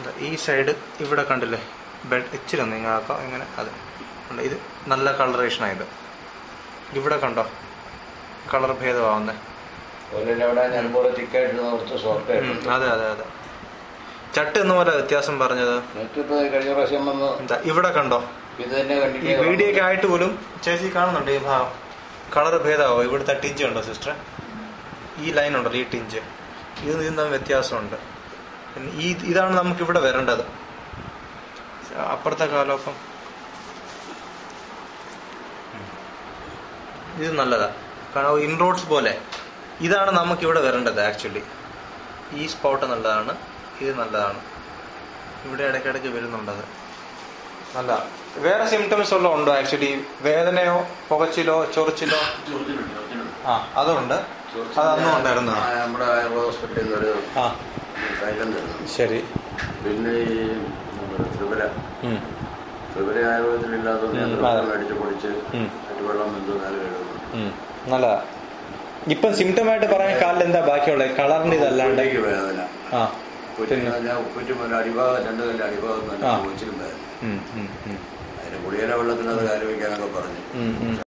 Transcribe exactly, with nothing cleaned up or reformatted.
ഈ സൈഡ് ഇവിടെ കണ്ടില്ലേ, ബെഡ് ഇച്ചിരി ഒന്ന് ഇങ്ങാക്കാം ഇങ്ങനെ. അത് ഇത് നല്ല കളറേഷനായത്. ഇവിടെ കണ്ടോ കളർ ഭേദമാവുന്നേ. അതെ അതെ അതെ. ചട്ട് എന്ന പോലെ വ്യത്യാസം പറഞ്ഞത്. എന്താ ഇവിടെ കണ്ടോ, ഈ വീഡിയോ ഒക്കെ ആയിട്ട് പോലും ചേച്ചി കാണുന്നുണ്ട് ഈ ഭാഗം കളർ ഭേദമാവോ. ഇവിടുത്തെ ടിഞ്ച് ഉണ്ടോ സിസ്റ്റർ, ഈ ലൈൻ ഉണ്ടല്ലോ ഈ ടിഞ്ച്, ഇത് ഇതിൽ തമ്മിൽ വ്യത്യാസമുണ്ട്. പിന്നെ ഈ ഇതാണ് നമുക്ക് ഇവിടെ വരേണ്ടത്. അപ്പുറത്തെ കാലമൊപ്പം ഇത് നല്ലതാ, കാരണം ഇൻറോഡ്സ് പോലെ ഇതാണ് നമുക്കിവിടെ വരേണ്ടത് ആക്ച്വലി. ഈ സ്പോട്ട് നല്ലതാണ്, ഇത് നല്ലതാണ്. ഇവിടെ ഇടയ്ക്കിടയ്ക്ക് വരുന്നുണ്ടത് നല്ല. വേറെ സിംറ്റംസ് വല്ലതും ഉണ്ടോ ആക്ച്വലി? വേദനയോ പുകച്ചിലോ ചൊറിച്ചിലോ? ആ അതുണ്ട്, അത് അന്നും ഉണ്ടായിരുന്നു. നമ്മുടെ ആയുർവേദ ഹോസ്പിറ്റലിൽ നിന്ന് ഒരു തൈലം തരുന്നു. ശരി. പിന്നെ ഈ ത്രിപുര ത്രിപുര ആയുർവേദത്തിലില്ലാതെ അടിച്ചു പൊടിച്ച് വെള്ളം എന്തോ നാല് കഴിയുന്നു. നല്ലതാ. ഇപ്പം സിംറ്റം ആയിട്ട് പറയാൻ കാലിൽ എന്താ ബാക്കിയുള്ളത്? കളറിന്റെ ഇതല്ലാണ്ട് വേദന. ആ ഞാൻ ഉപ്പുറ്റുമ്പോൾ അടിഭാഗം രണ്ട് കല്ല് അടിഭാഗം തന്നെ ചോദിച്ചിട്ടുണ്ടായിരുന്നു. അതിന് കുടിയേര വെള്ളത്തിനത് കാല് വയ്ക്കാനൊക്കെ പറഞ്ഞു.